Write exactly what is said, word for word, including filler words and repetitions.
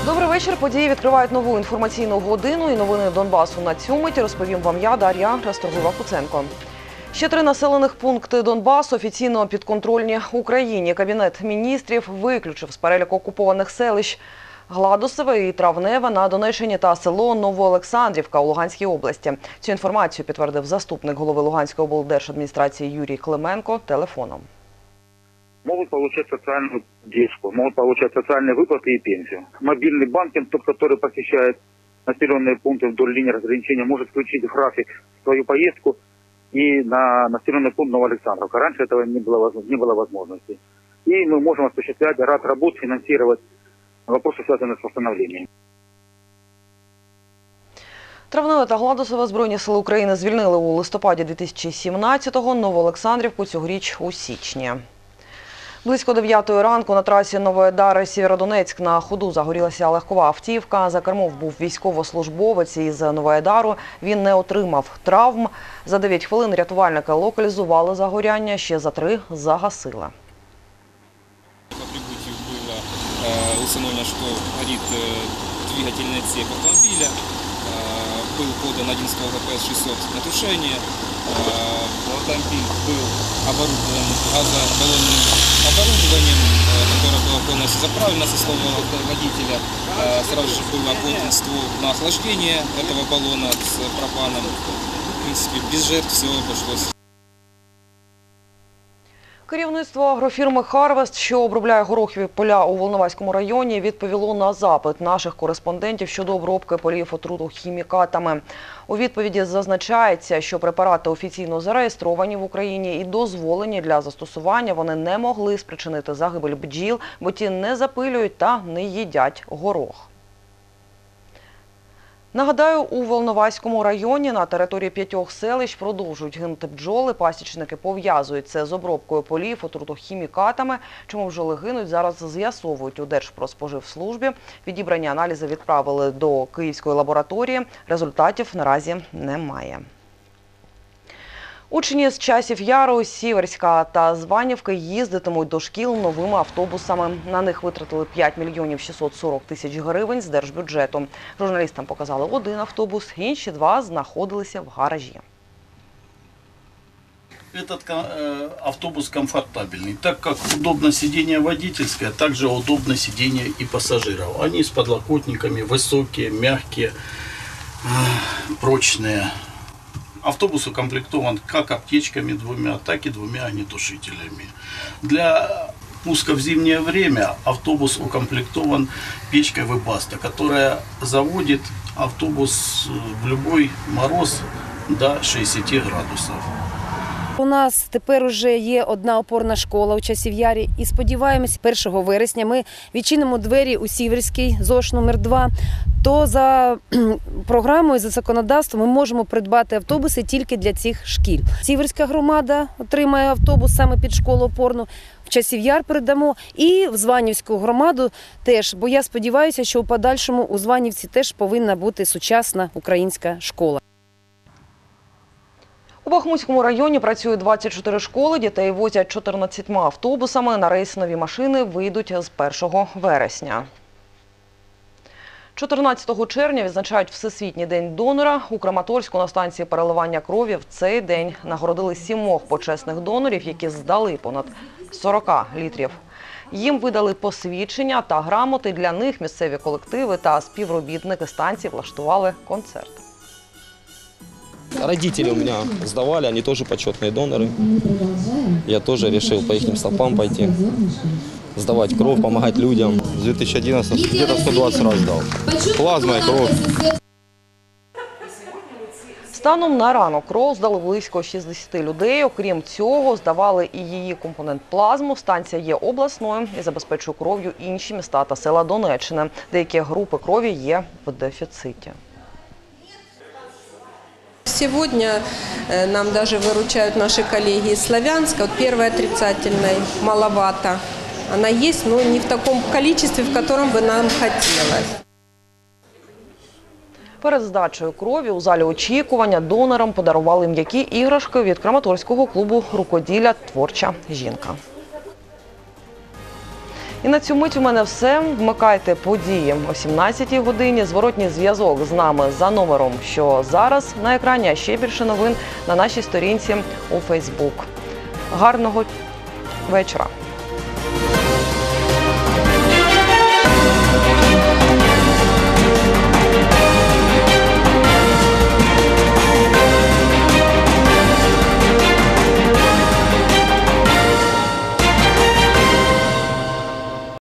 Добрий вечір. Події відкривають нову інформаційну годину і новини Донбасу на цю мить розповім вам я, Дар'я Расторгуєва-Куценко. Ще три населених пункти Донбасу офіційно підконтрольні Україні. Кабінет міністрів виключив з переліку окупованих селищ Гладусове і Травневе на Донеччині та село Новоолександрівка у Луганській області. Цю інформацію підтвердив заступник голови Луганської облдержадміністрації Юрій Клименко телефоном. Могут получать социальную поддержку, могут получать социальные выплаты и пенсию. Мобильный банкинг, тот, который посещает населенные пункты вдоль линии разграничения, может включить в график свою поездку и на населенный пункт Новоалександровка. Раньше этого не было, не было возможности. И мы можем осуществлять ряд работ, финансировать вопросы, связанные с восстановлением. Травневе та Гладусове Збройні сили України звільнили у листопаді дві тисячі сімнадцятого, Новоолександрівку цьогоріч у січні. Близько дев'ятої ранку на трасі Новоайдар-Сєвєродонецьк на ходу загорілася легкова автівка. За кермом був військовослужбовець із Новоайдару. Він не отримав травм. За дев'ять хвилин рятувальники локалізували загоряння, ще за три загасили. По прибытию было э, установлено, что горит э, двигательная цепь автомобиля. Э, был подан один сто гэ пэ эс шестьсот на тушение. Э, автомобиль был оборудован газобаллонным оборудованием, э, которое было полностью заправлено, со слов водителя. Э, сразу же был отводен ствол на охлаждение этого баллона с пропаном. В принципе, без жертв всего обошлось. Керівництво агрофірми «Харвест», що обробляє горохові поля у Волноваському районі, відповіло на запит наших кореспондентів щодо обробки полів отруту хімікатами. У відповіді зазначається, що препарати офіційно зареєстровані в Україні і дозволені для застосування, вони не могли спричинити загибель бджіл, бо ті не запилюють та не їдять горох. Нагадаю, у Волноваському районі на території п'ятьох селищ продовжують гинути бджоли. Пасічники пов'язують це з обробкою полів отрутохімікатами. Чому бджоли гинуть, зараз з'ясовують у Держпродспоживслужбі. Відібрані аналізи відправили до Київської лабораторії. Результатів наразі немає. Учні з Часів Яру, Сіверська та Званівки їздитимуть до шкіл новими автобусами. На них витратили п'ять мільйонів шістсот сорок тисяч гривень з держбюджету. Журналістам показали один автобус, інші два знаходилися в гаражі. Этот автобус комфортабельный, так как удобно сидение водительское, также удобно сидение и пассажиров. Они с подлокотниками, высокие, мягкие, прочные. Автобус укомплектован как аптечками двумя, так и двумя огнетушителями. Для пуска в зимнее время автобус укомплектован печкой Webasto, которая заводит автобус в любой мороз до шестидесяти градусов. У нас тепер вже є одна опорна школа у Часів'ярі і сподіваємось, першого вересня ми відчинимо двері у Сіверський ЗОШ номер два, то за програмою, за законодавством ми можемо придбати автобуси тільки для цих шкіл. Сіверська громада отримає автобус саме під школу опорну, в Часів'яр передамо і в Званівську громаду теж, бо я сподіваюся, що у подальшому у Званівці теж повинна бути сучасна українська школа. У Бахмутському районі працює двадцять чотири школи, дітей возять чотирнадцятьма автобусами. На рейс нові машини вийдуть з першого вересня. чотирнадцятого червня відзначають Всесвітній день донора. У Краматорську на станції переливання крові в цей день нагородили сімох почесних донорів, які здали понад сорок літрів. Їм видали посвідчення та грамоти. Для них місцеві колективи та співробітники станції влаштували концерт. Родители у меня сдавали, они тоже почетные доноры. Я тоже решил по их стопам пойти, сдавать кровь, помогать людям. С две тысячи одиннадцатого где-то сто двадцать раз дал. Плазма и кровь. Станом на ранок кров здали близько шістдесят людей. Окрім цього, здавали і її компонент плазму. Станція є обласною і забезпечує кров'ю інші міста та села Донеччини. Деякі групи крові є в дефіциті. Сегодня нам даже выручают наши коллеги из Славянска. Вот первая отрицательная маловато. Она есть, но не в таком количестве, в котором бы нам хотелось. Перед здачею крові у залі очікування донорам подарували м'які іграшки від Краматорського клубу рукоділля «Творча жінка». І на цю мить у мене все. Вмикайте події о сімнадцятій годині. Зворотній зв'язок з нами за номером, що зараз на екрані, а ще більше новин на нашій сторінці у Фейсбук. Гарного вечора.